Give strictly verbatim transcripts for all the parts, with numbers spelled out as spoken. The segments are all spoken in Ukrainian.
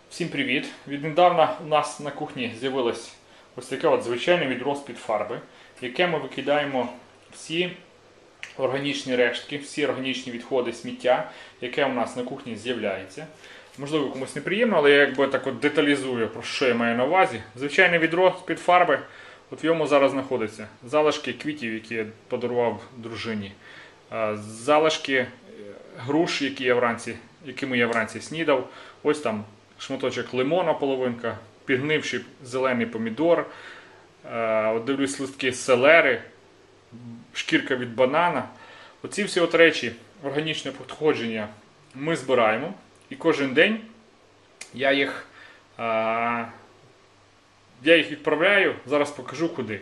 Всім привіт! Віднедавна у нас на кухні з'явилось ось таке от звичайне відро з-під фарби, в яке ми викидаємо всі органічні рештки, всі органічні відходи, сміття, яке у нас на кухні з'являється. Можливо, комусь неприємно, але я якби так от деталізую, про що я маю на увазі. Звичайне відро з-під фарби, от в ньому зараз знаходяться залишки квітів, які я подарував дружині, залишки груш, які я вранці, якими я вранці снідав, ось там шматочок лимона, половинка, підгнивший зелений помідор, от дивлюсь листки селери, шкірка від банана. Оці всі от речі органічне походження ми збираємо, і кожен день я їх, я їх відправляю, зараз покажу куди.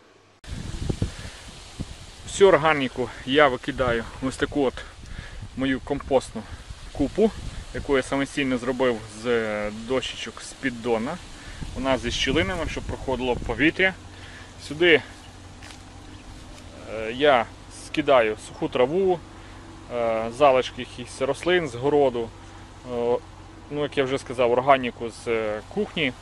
Всю органіку я викидаю ось таку от мою компостну купу, яку я самостійно зробив з дощечок з піддона. Вона зі щілинами, щоб проходило повітря. Сюди я скидаю суху траву, залишки якихось рослин з городу, ну, як я вже сказав, органіку з кухні,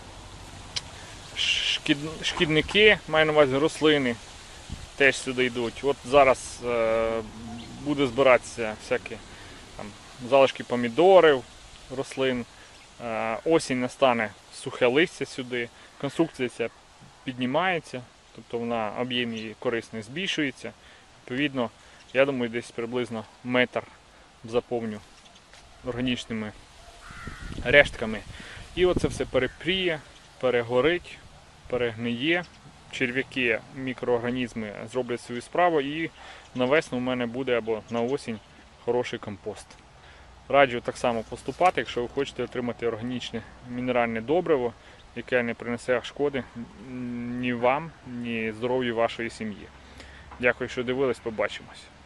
шкідники, маю на увазі рослини, теж сюди йдуть. От зараз буде збиратися всякі там залишки помідорів, рослин, осінь настане, сухе листя сюди, конструкція ця піднімається, тобто вона, об'єм її корисний збільшується. Відповідно, я думаю, десь приблизно метр заповню органічними рештками. І оце все перепріє, перегорить, перегниє, черв'яки, мікроорганізми зроблять свою справу, і на весну у мене буде або на осінь хороший компост. Раджу так само поступати, якщо ви хочете отримати органічне мінеральне добриво, яке не принесе шкоди ні вам, ні здоров'ю вашої сім'ї. Дякую, що дивились, побачимось.